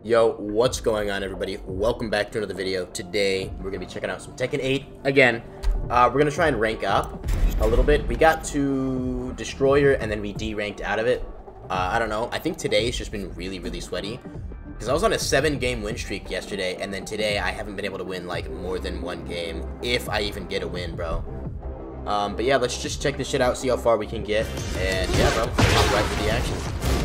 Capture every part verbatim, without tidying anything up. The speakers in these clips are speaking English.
Yo, what's going on, everybody? Welcome back to another video. Today, we're going to be checking out some Tekken eight. Again, uh, we're going to try and rank up a little bit. We got to Destroyer, and then we D-ranked out of it. Uh, I don't know. I think today's just been really, really sweaty. Because I was on a seven-game win streak yesterday, and then today I haven't been able to win, like, more than one game. If I even get a win, bro. Um, but yeah, let's just check this shit out, see how far we can get. And yeah, bro, let's hop right to the action.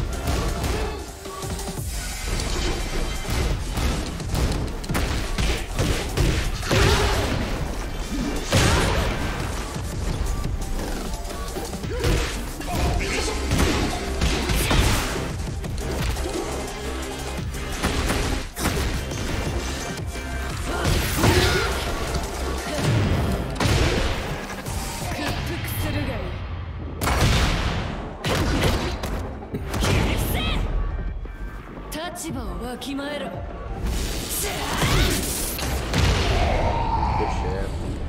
Good shit.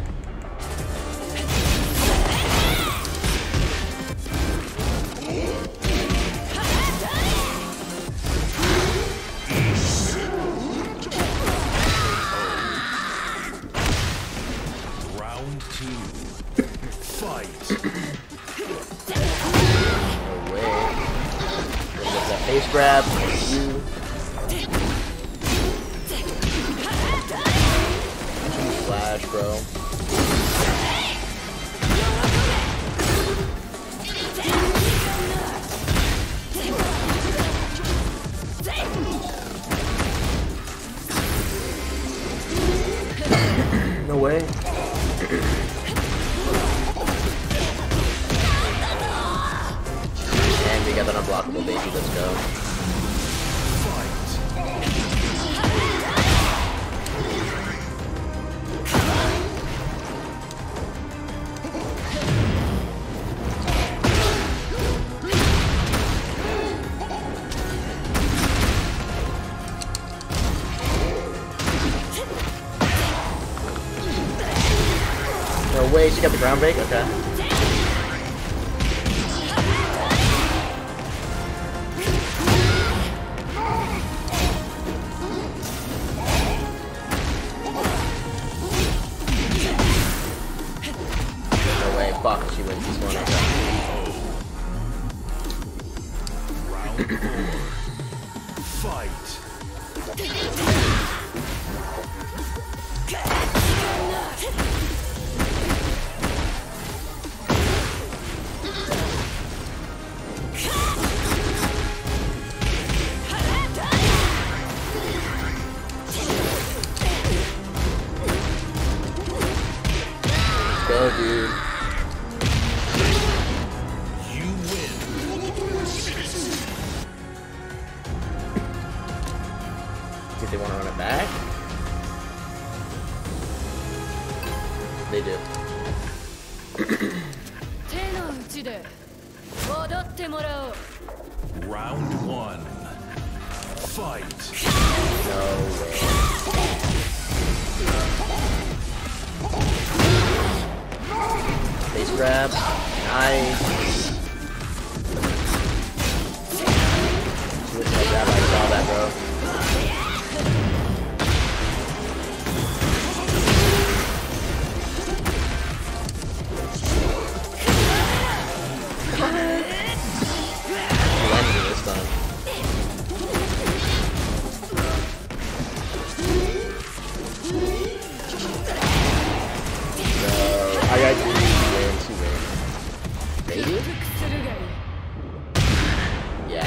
Round two. Fight. No way. Get that face grab. You. Flash, bro. No way. And we got an unblockable baby, let's go. No way, she got the ground break? Okay. No way, fuck, she wins this one. Okay. Round four. Fight. Go, dude. You win. Did they want to run it back? They do. Round one. Fight. No way. Face grab. Nice. She was gonna grab, I saw that, bro. She landed it this time. I got you. She wins. Maybe? Yeah.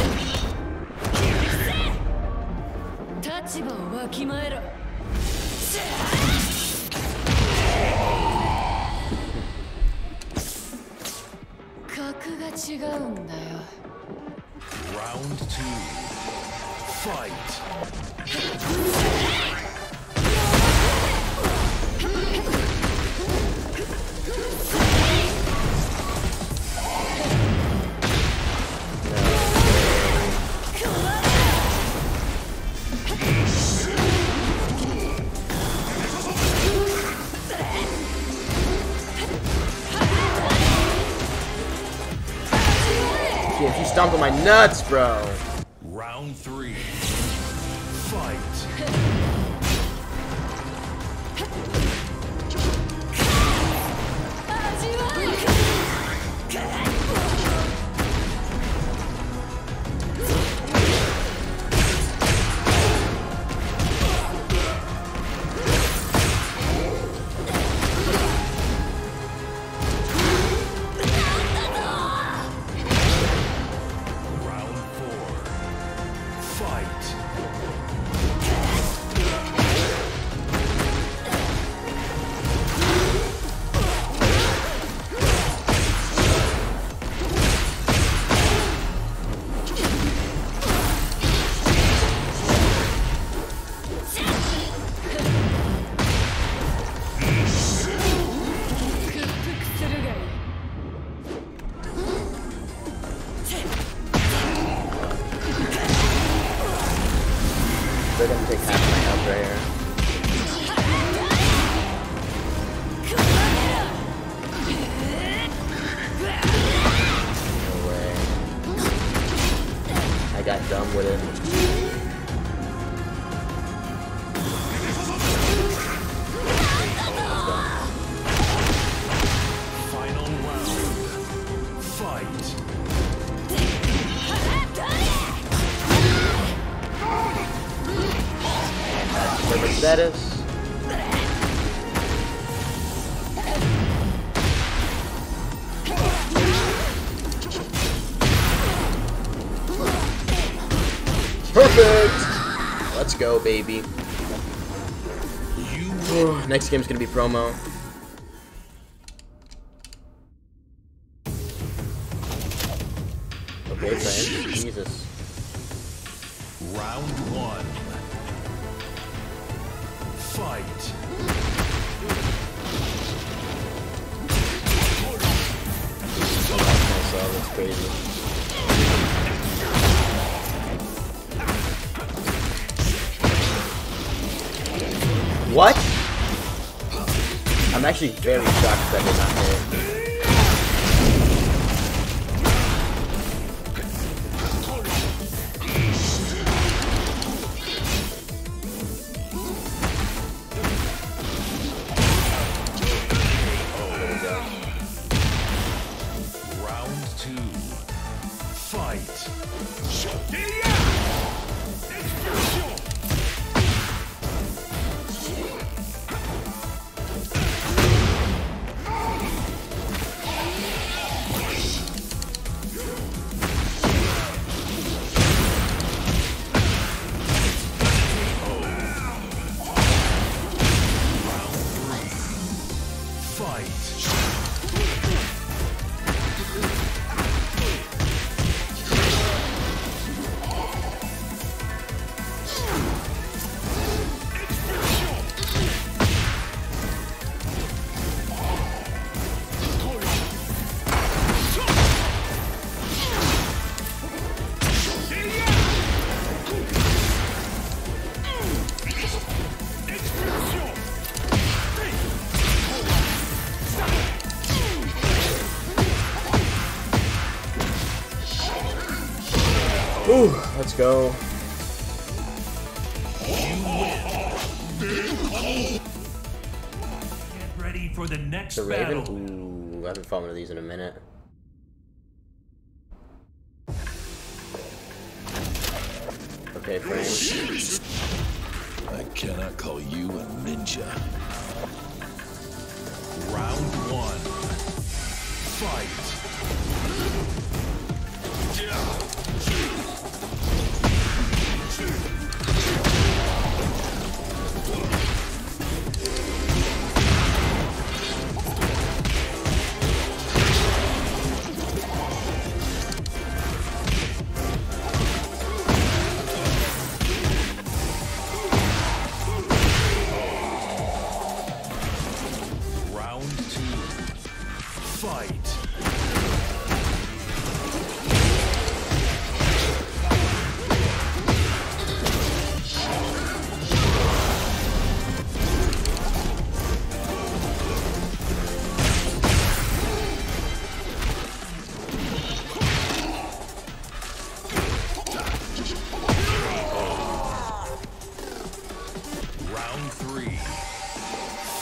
Round two. Fight. She stomped on my nuts, bro. Round three. Fight. They're gonna take half my health right here. No way. I got dumb with it. Final round. Fight. Server status. Perfect! Let's go, baby. You Next game's gonna be promo. Okay, friend. Jesus. round one. Fight. Myself, that's crazy. What? I'm actually very shocked that did not hit. Ooh, let's go. Get ready for the next The Raven? battle. Ooh, I haven't fought one of these in a minute. Okay, frame. I cannot call you a ninja. Round one. Fight. Fight.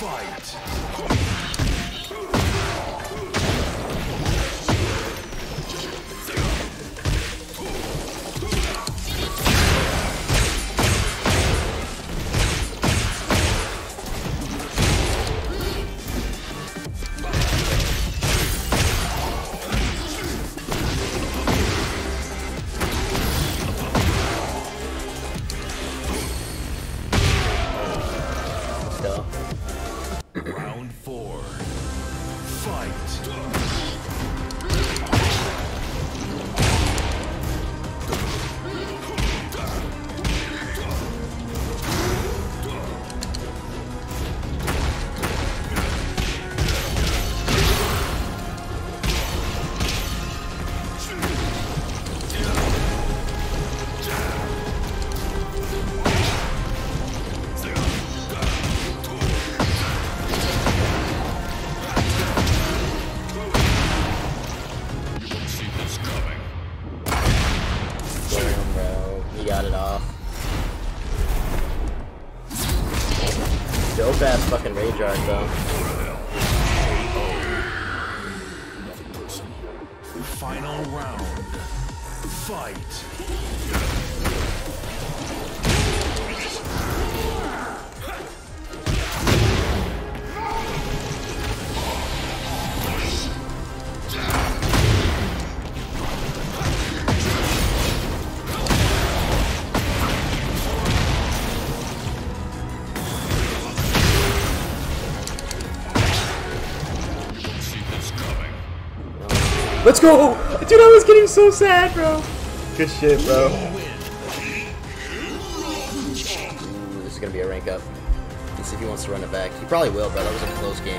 Fight. Round four. Fight. He got it off. Dope ass fucking rage art though. Final round. Fight. Let's go! Dude, I was getting so sad, bro. Good shit, bro. Ooh, this is gonna be a rank up. Let's see if he wants to run it back. He probably will, bro. That was a close game.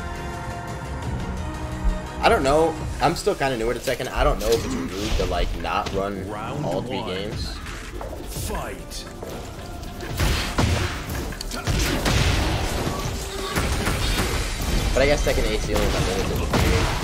I don't know. I'm still kind of newer to Tekken. I don't know if it's rude to like not run Round all three one. games. Fight. But I guess Tekken eight's the only one that really did it.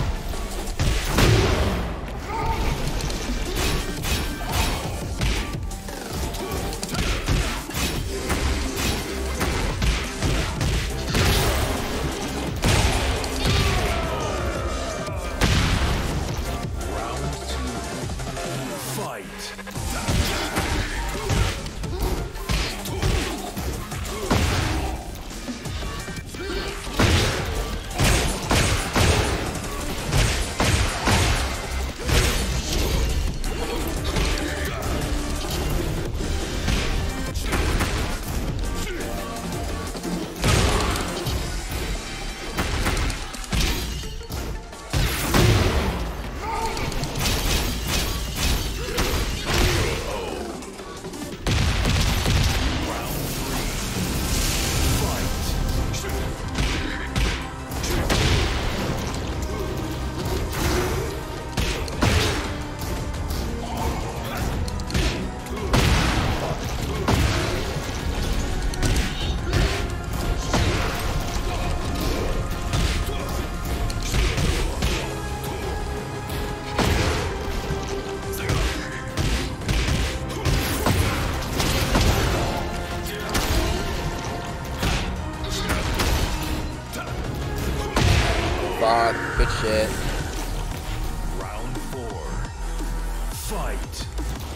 Fuck, good shit. Round four. Fight.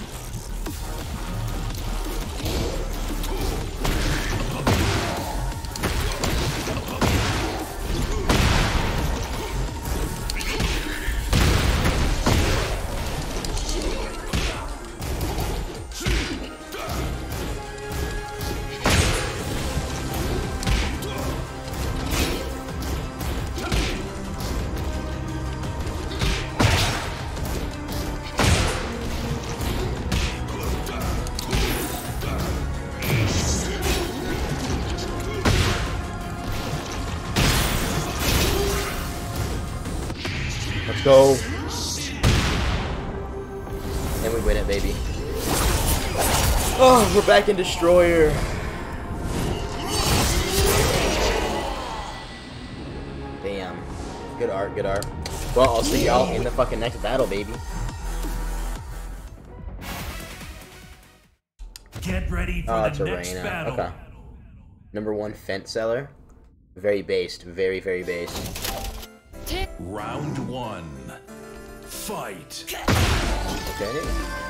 Let's go. And we win it, baby. Oh, we're back in Destroyer. Damn. Good art, good art. Well, I'll see y'all in the fucking next battle, baby. Get ready for Oh, the it's a next Reina. battle. Okay. Number one, Fence Seller. Very based. Very, very based. Round one. Fight. Okay.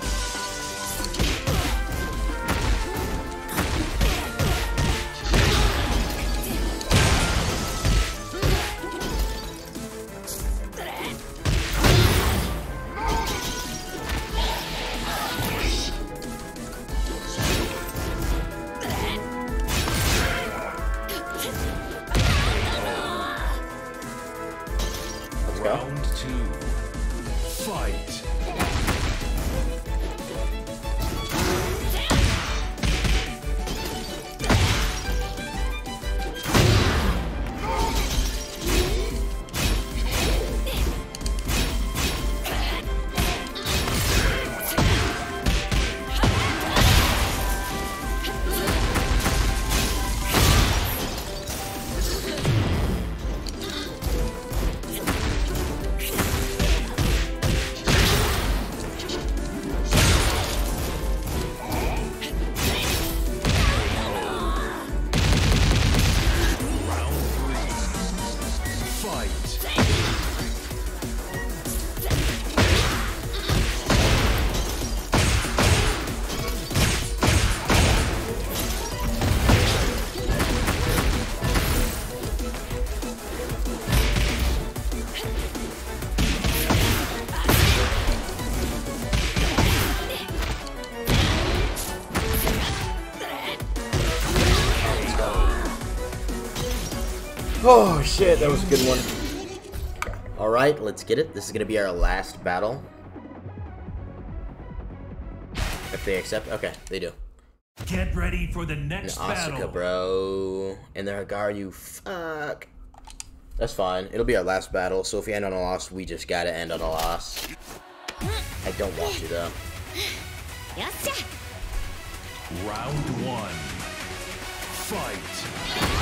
Round two. Fight. Oh shit, that was a good one. Alright, let's get it. This is gonna be our last battle. If they accept. Okay, they do. Get ready for the next and Asuka, battle. bro. And the Hagaru, fuck. That's fine. It'll be our last battle, so if we end on a loss, we just gotta end on a loss. I don't want to, though. Round one. Fight.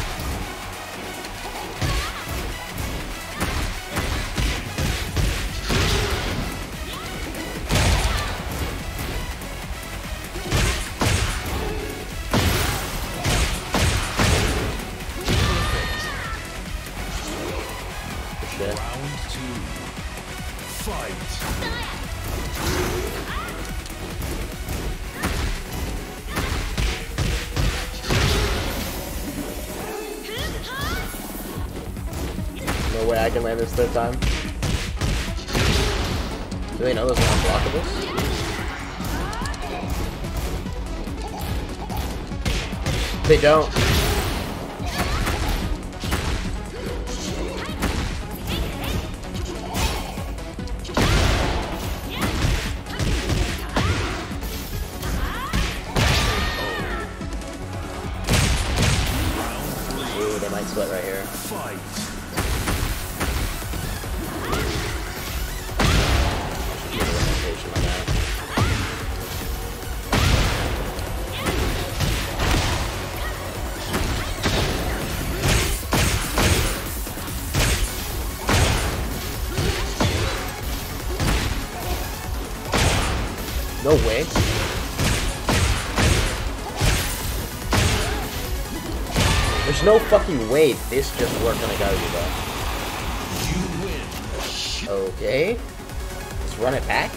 Round two. Fight. No way I can land this third time. Do they know those are unblockables? They don't. Ooh, they might split right here. Fight. No way. There's no fucking way this just worked on a guy You win. though. Okay. Let's run it back.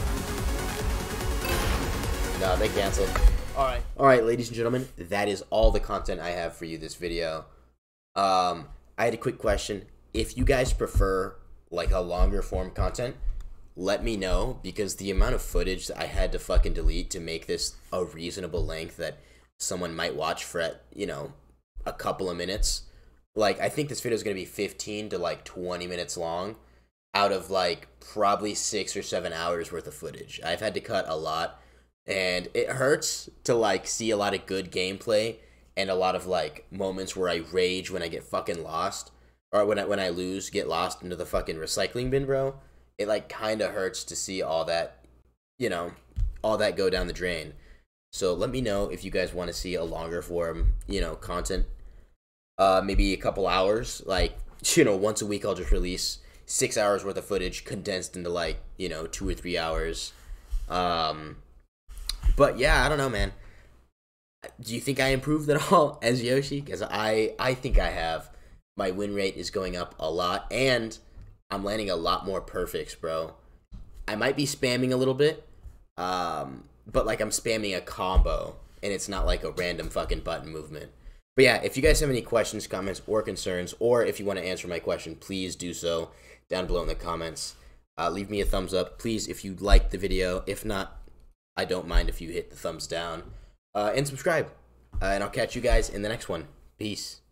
No, they canceled. Alright. Alright, ladies and gentlemen, that is all the content I have for you this video. Um, I had a quick question. If you guys prefer like a longer form content, let me know, because the amount of footage that I had to fucking delete to make this a reasonable length that someone might watch for, you know, a couple of minutes. Like, I think this video is going to be fifteen to like twenty minutes long out of like probably six or seven hours worth of footage. I've had to cut a lot, and it hurts to like see a lot of good gameplay and a lot of like moments where I rage when I get fucking lost, or when I, when I lose, get lost into the fucking recycling bin, bro. It like kind of hurts to see all that, you know, all that go down the drain. So let me know if you guys want to see a longer form, you know, content. Uh, maybe a couple hours, like, you know, once a week I'll just release six hours worth of footage condensed into like, you know, two or three hours. Um, but yeah, I don't know, man. Do you think I improved at all as Yoshi? Because I, I think I have. my win rate is going up a lot, and I'm landing a lot more perfects, bro. I might be spamming a little bit, um, but like I'm spamming a combo, and it's not like a random fucking button movement. But yeah, if you guys have any questions, comments, or concerns, or if you want to answer my question, please do so down below in the comments. Uh, leave me a thumbs up, please, if you liked the video. If not, I don't mind if you hit the thumbs down. Uh, and subscribe. Uh, and I'll catch you guys in the next one. Peace.